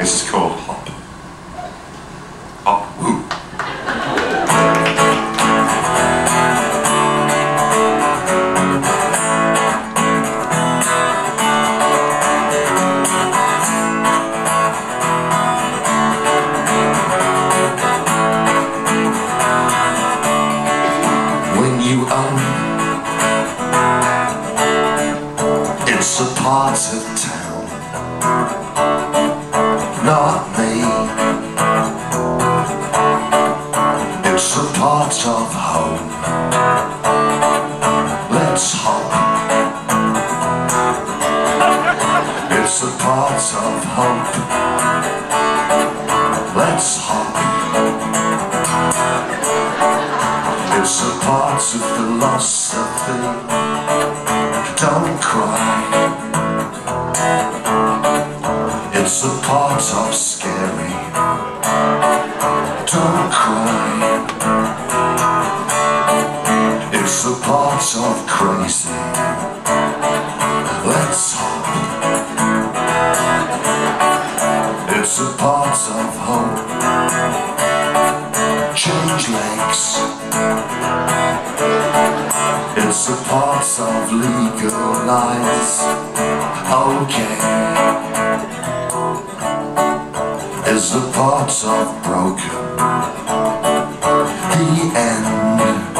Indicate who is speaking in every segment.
Speaker 1: This is called Hop. Hop, woo. When you own, it's a part of town, not me. It's a part of home. Let's hop. It's a part of hope. Let's hop. It's a part of philosophy. Don't cry. It's a part of scary. Don't cry. It's a part of crazy. Let's hop. It's a part of hope. Change legs. It's a part of legalize. Okay. It's a part of broken. The end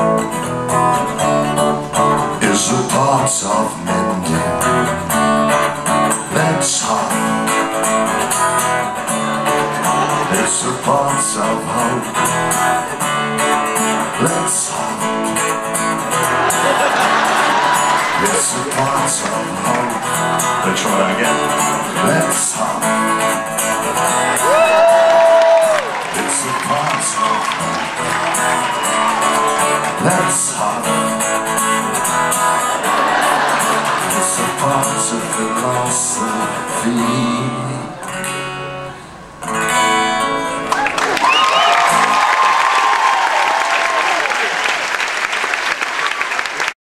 Speaker 1: is a part of mending. Let's hop. It's a part of hope. Let's hop. It's a part of hope. Let's try that again. Let's hop. It's a part of hope. Let's hop. It's a part of philosophy.